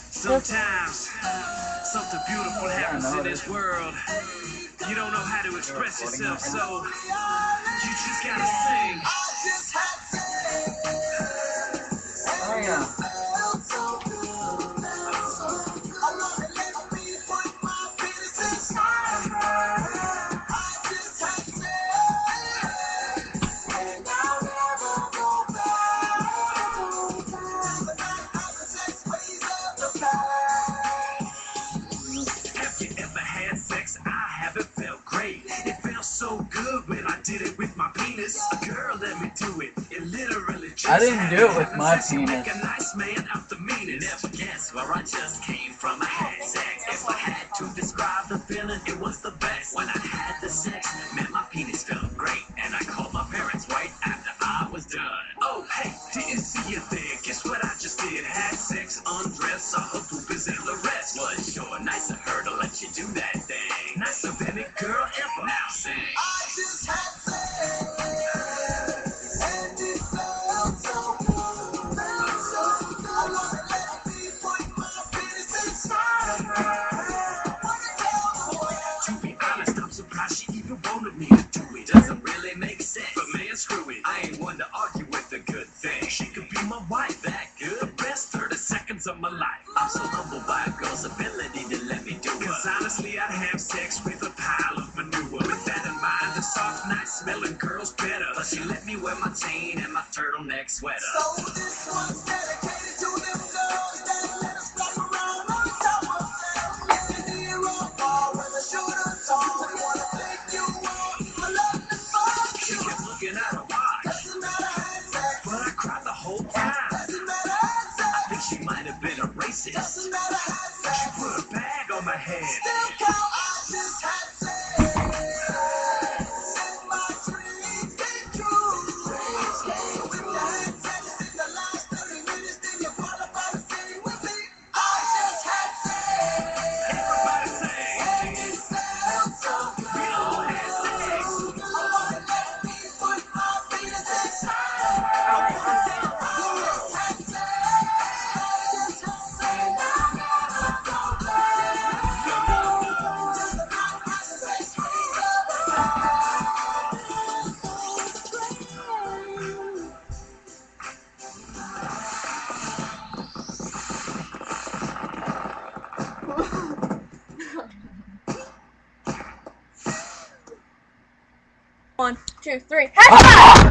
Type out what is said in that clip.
Sometimes something beautiful happens in this world. You don't know how to express yourself, so you just gotta sing. Oh yeah. So good when I did it with my penis. Girl, let me do it. It literally just I didn't do it with my penis. Make a nice man out the meanest. Never guess where I just came from. I had sex. If I had to describe the feeling, it was the best. When I had the sex, man, my penis felt great. And I called my parents right after I was done. Oh, hey, didn't see you there. Guess what I just did? Had sex, undressed, saw her poopers and the rest. Was sure nice of her to let you do that thing. Nicer than a girl ever. Now sing. I just had sex, and it felt so good. I wanna let me put my penis inside her. To be honest, I'm surprised she even wanted me to do it. Doesn't really make sense, but man, screw it. I ain't one to argue with a good thing. She could be my wife, that good. The best 30 seconds of my life. I'm so humbled by a girl's ability to let me do it. Cause honestly, I'd have sex with a pile of manure. With that in mind, the soft, nice smelling girl's better. Plus she let me wear my chain and my turtleneck sweater. So this one's dedicated to them girls that let us walk around on top of them. Listen to your own ball when the shooter's on. We wanna take you on, I love the fuck. She kept looking at her watch. Doesn't matter how sex, but I cried the whole time. Doesn't matter how sex, I think she might have been a racist. Doesn't matter how sex, she put a bag on my head. Still count, I just had sex. One, two, three.